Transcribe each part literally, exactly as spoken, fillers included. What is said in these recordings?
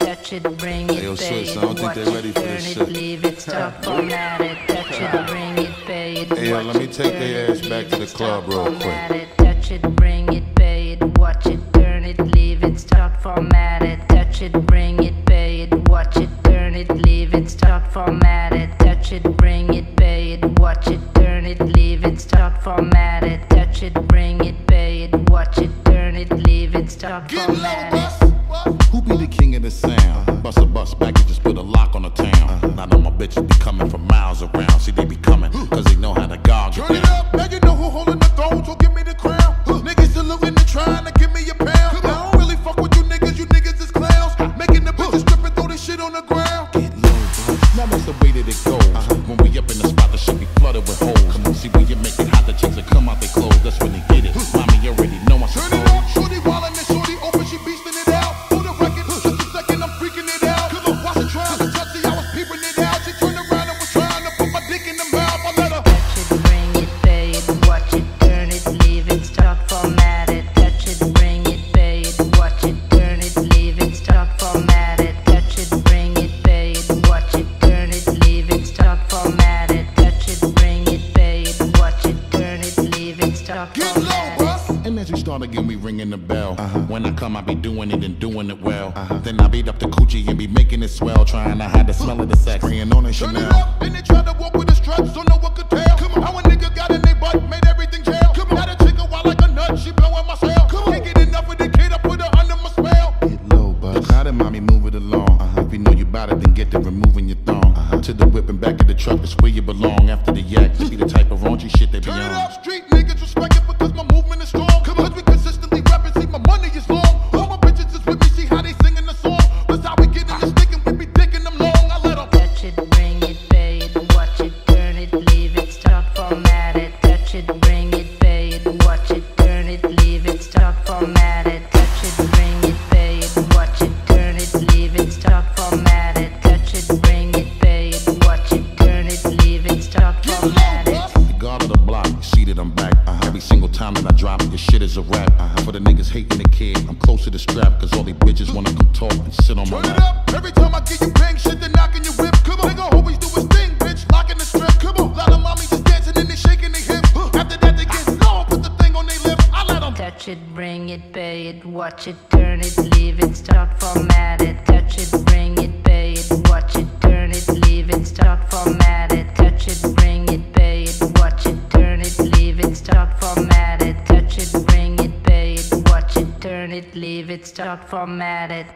touch it, bring it, Hey, yo, pay Swiss, it, I don't think watch they ready it, for turn this it, shit. leave it, stop, format it, touch it, bring it, pay it, Hey, yo, watch let me it, take turn their it, ass back leave to the it, club stop, real format quick. it, touch it, bring it, pay it, watch it, turn it, leave it, start, format it, touch it, bring it, pay it, watch it, turn it, leave it, start, format it, touch it, bring it, pay it, watch it, turn it, leave it, start, format it, touch it, bring it, pay it, watch it, turn it, leave it, start, format it. Who be the king of the sound? Bust a bus back and just put a lock on the town. Now know my bitches be coming from miles around. See, they be coming, cause they know how to guard you. Turn it up, now you know who holding the throne, so give me the crown. Niggas saluting and trying to give me a pound. I don't really fuck with you niggas, you niggas is clowns. Making the bitches strip and throw this shit on the ground. Get low, bro. Now that's the way that it goes. When we up in the spot, the shit be flooded with holes. Come on, see when you make it hot, the chicks that come out they clothes. That's when they get it. Mommy, you already know I Turn it suppose. up, shorty wildin' and shorty open, she beastin' it out. For the record, just a second, I'm freaking it out. Cause I'm watching trying to touch it, I was peeping it out. She turned around and was trying to put my dick in the mouth. I let her Touch it, bring it, pay it, watch it, turn it, leave it, start, format it. Touch it, bring it, pay it, watch it, turn it, leave it, start, format it. Touch it, bring it, pay it, watch it, turn it, leave it, start, format it. Touch it, bring it, pay it, watch it, turn it, leave it, start, get low, format it. bruh. And as we start again, we ringing the bell. Uh-huh. When I come, I be doing it and doing it well. Uh-huh. Then I beat up the coochie and be making it swell, trying to hide the smell of the sex. Spraying on a Turn it Chanel. up, then they try to walk with the struts, so no one could tell. Come on. How a nigga got in they butt, made everything jail. Come on. Now the chick a wild like a nut, she blowing my cell. Come on. Can't get enough of the kid, I put her under my spell. Get low, buzz. Now that mommy, move it along. Uh-huh. If you know you bout it, then get to removing your thong. Uh-huh. To the whip and back of the truck, it's where you belong. After the yak, to be the type of raunchy shit they be Turn it on. up, street niggas respect it because my movement is strong. Come on. Cause we consistently rapping, see my money is long. All my bitches is with me, see how they singing the song. That's how we get in the stick and we be dicking them long. I let them Touch it, bring it, pay it, watch it, turn it, leave it, start, format it. Touch it, bring it, pay it, watch it, turn it, leave it, start, format it. Touch it, bring it, pay it, watch it, turn it, leave it, start, format it. Touch it, bring it, pay it, watch it, turn it, leave it, start, get low, format it. bruh. The guard of the block, you see that I'm back. Uh-huh. Every single time that I drop it, this shit is a rap. Uh-huh. For the niggas hating the kid, I'm close to the strap, cause all they bitches wanna come talk and sit on my Turn it lap. up, every time I get you bang shit, they knocking your whip. Come on, nigga always do his thing, bitch, locking the strip. Come on, lot of mommies just dancing and they shaking their hips. After that they get low, put the thing on their lips. I let them Touch it, bring it, pay it, watch it, turn it, leave it, start, format it. Touch it, bring it, pay it, watch it, turn it, leave it, start, format it. Touch it, bring it, pay it, watch it, turn it, leave it, start, format it. Touch it, bring it, pay it, watch it, turn it, leave it, start, format it.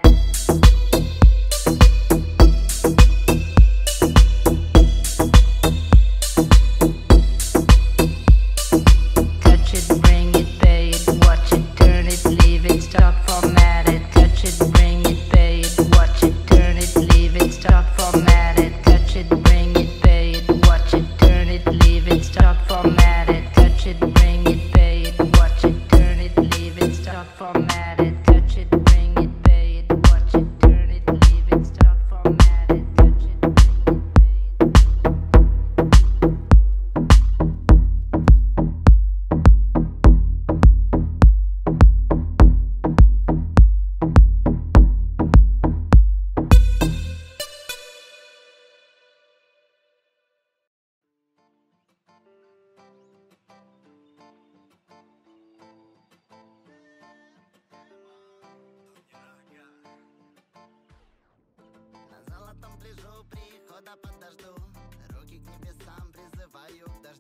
Touch it, bring it, pay it, watch it, turn it, leave it, start, format it. Touch it, bring it, pay it, watch it, turn it, leave it, start, format it. Touch it, bring it, pay it, watch it, turn it, leave it, start, format it. Touch it, bring it, pay it, watch it, turn it, leave it, start, format it. Touch it, bring it, pay it, watch it, turn it, leave it, start, format it. Touch it, bring it, pay На золотом пляжу прихода подожду, руки к небесам призываю к